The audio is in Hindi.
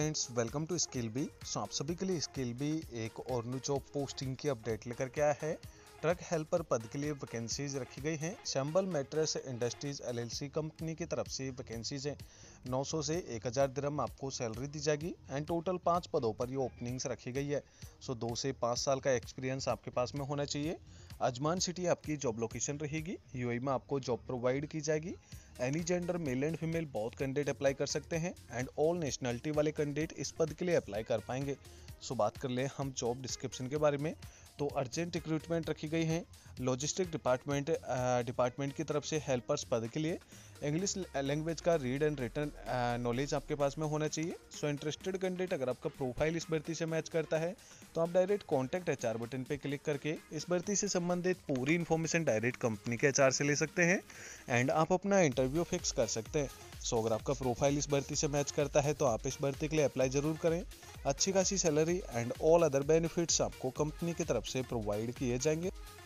Friends, welcome to skill bee. आप सभी के लिए स्किल बी एक और न्यू जॉब पोस्टिंग की अपडेट लेकर के आया है। ट्रक हेल्पर पद के लिए वैकेंसीज रखी गई हैं। Shambal mattress industries LLC company की तरफ से वैकेंसीज हैं। 900 से 1000 दिरहम आपको सैलरी दी जाएगी एंड टोटल 5 पदों पर ये ओपनिंग्स रखी गई है। 2 से 5 साल का एक्सपीरियंस आपके पास में होना चाहिए। अजमान सिटी आपकी जॉब लोकेशन रहेगी। यूएई में आपको जॉब प्रोवाइड की जाएगी। Any gender male and female बहुत कैंडिडेट अप्लाई कर सकते हैं एंड ऑल नेशनलिटी वाले कैंडिडेट इस पद के लिए अप्लाई कर पाएंगे। बात कर लें हम जॉब डिस्क्रिप्शन के बारे में, तो अर्जेंट रिक्रूटमेंट रखी गई है। लॉजिस्टिक डिपार्टमेंट की तरफ से हेल्पर्स पद के लिए इंग्लिश लैंग्वेज का रीड एंड रिटन नॉलेज आपके पास में होना चाहिए। इंटरेस्टेड कैंडिडेट अगर आपका प्रोफाइल इस भर्ती से मैच करता है तो आप डायरेक्ट कॉन्टैक्ट एचआर बटन पे क्लिक करके इस भर्ती से संबंधित पूरी इन्फॉर्मेशन डायरेक्ट कंपनी के एचआर से ले सकते हैं एंड आप अपना इंटरव्यू फिक्स कर सकते हैं। अगर आपका प्रोफाइल इस भर्ती से मैच करता है तो आप इस भर्ती के लिए अप्लाई जरूर करें। अच्छी खासी salary and all other benefits आपको कंपनी की तरफ से प्रोवाइड किए जाएंगे।